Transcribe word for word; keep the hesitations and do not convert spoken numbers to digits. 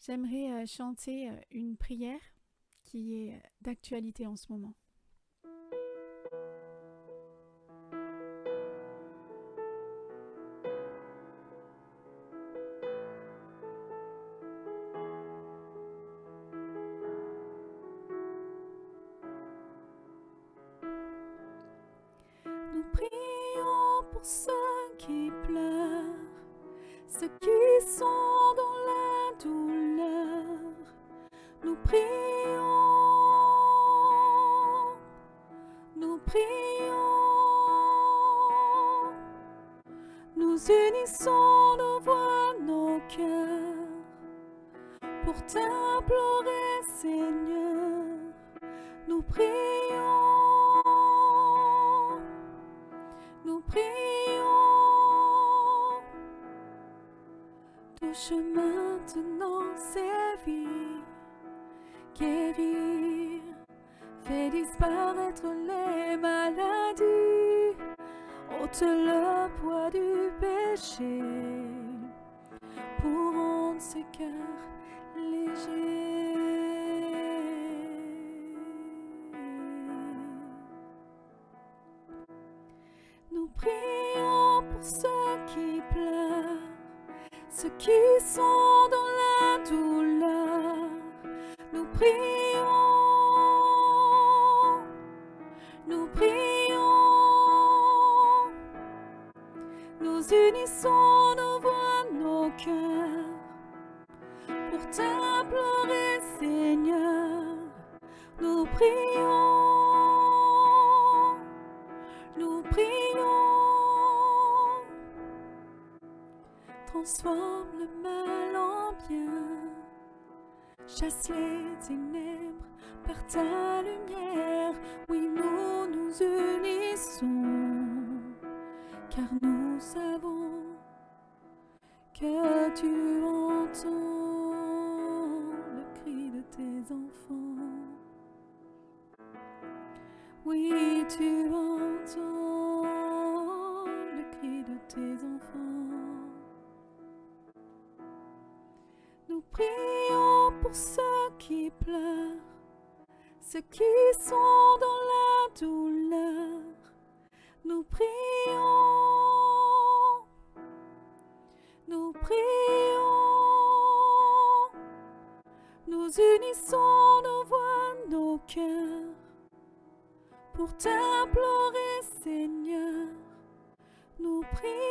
J'aimerais euh, chanter euh, une prière qui est d'actualité en ce moment. Nous prions pour ceux qui pleurent, ceux qui sont dans la douleur. Nous prions, nous prions, nous unissons nos voix, nos cœurs pour t'implorer, Seigneur. Nous prions, nous prions. Touche maintenant ces vies, guérir, fais disparaître les maladies, ôte le poids du péché, pour rendre ces cœurs légers. Nous prions pour ceux qui pleurent, ceux qui sont dans la douleur. Nous prions, nous prions, nous unissons nos voix, nos cœurs pour t'implorer, Seigneur. Nous prions, nous prions. Transforme le mal en bien, chasse les ténèbres par ta lumière. Oui, nous nous unissons, car nous savons que tu entends le cri de tes enfants. Oui, tu entends le cri de tes enfants. Nous prions pour ceux qui pleurent, ceux qui sont dans la douleur. Nous prions, nous prions, nous unissons nos voix, nos cœurs pour t'implorer, Seigneur. Nous prions.